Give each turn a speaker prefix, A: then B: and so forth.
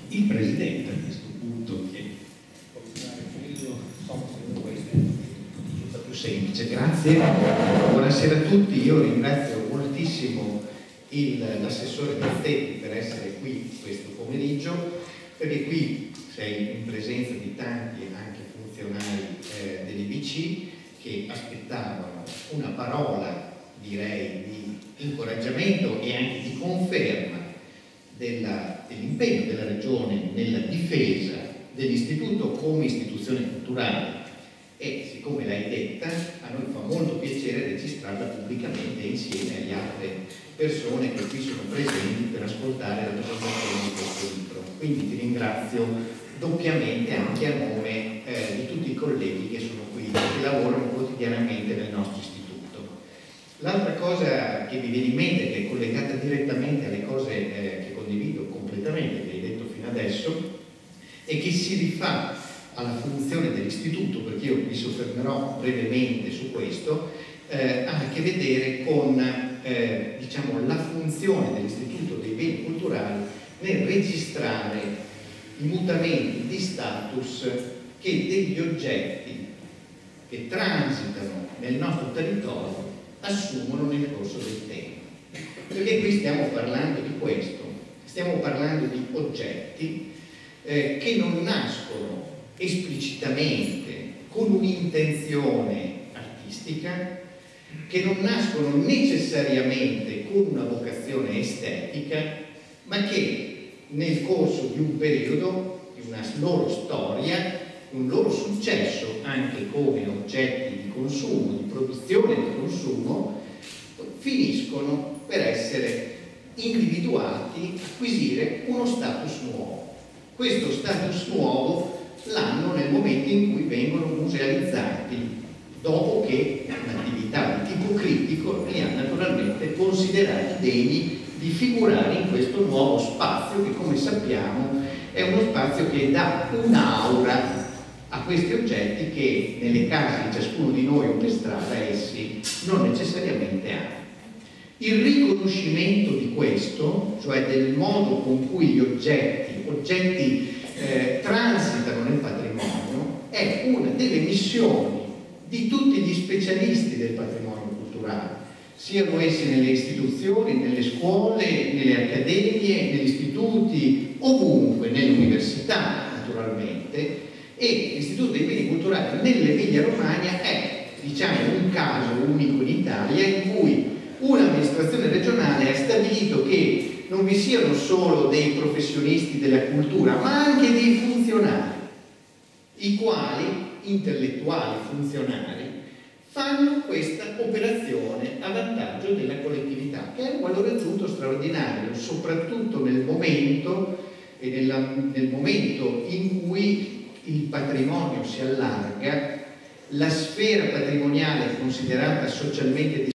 A: il Presidente a questo punto, che può usare questa è più semplice. Grazie, buonasera a tutti. Io ringrazio moltissimo l'assessore Mazzetti per essere qui questo pomeriggio, perché qui sei in presenza di tanti anche funzionari dell'IBC che aspettavano una parola, direi, di incoraggiamento e anche di conferma dell'impegno della Regione nella difesa dell'istituto come istituzione culturale, e siccome l'hai detta, a noi fa molto piacere registrarla pubblicamente insieme alle altre persone che qui sono presenti per ascoltare la presentazione di questo libro. Quindi ti ringrazio doppiamente anche a nome di tutti i colleghi che sono qui, che lavorano quotidianamente nel nostro istituto. L'altra cosa che mi viene in mente, che è collegata direttamente alle cose che condivido completamente, che hai detto fino adesso, è che si rifà alla funzione dell'istituto, perché io mi soffermerò brevemente su questo, ha a che vedere con diciamo, la funzione dell'istituto dei beni culturali nel registrare i mutamenti di status che degli oggetti che transitano nel nostro territorio assumono nel corso del tempo. Perché qui stiamo parlando di questo, stiamo parlando di oggetti che non nascono esplicitamente con un'intenzione artistica, che non nascono necessariamente con una vocazione estetica, ma che nel corso di un periodo, di una loro storia, un loro successo anche come oggetti di consumo, di produzione e di consumo, finiscono per essere individuati, acquisire uno status nuovo. Questo status nuovo l'hanno nel momento in cui vengono musealizzati, dopo che l'attività di tipo critico li ha naturalmente considerati degni di figurare in questo nuovo spazio che, come sappiamo, è uno spazio che dà un'aura a questi oggetti che nelle case di ciascuno di noi o per strada essi non necessariamente hanno. Il riconoscimento di questo, cioè del modo con cui gli oggetti transitano nel patrimonio, è una delle missioni di tutti gli specialisti del patrimonio culturale, siano essi nelle istituzioni, nelle scuole, nelle accademie, negli istituti, ovunque, nelle università naturalmente. E l'Istituto dei Beni Culturali nell'Emilia Romagna è, diciamo, un caso unico in Italia in cui un'amministrazione regionale ha stabilito che non vi siano solo dei professionisti della cultura, ma anche dei funzionari, i quali, intellettuali funzionari, fanno questa operazione a vantaggio della collettività, che è un valore aggiunto straordinario, soprattutto nel momento in cui il patrimonio si allarga, la sfera patrimoniale considerata socialmente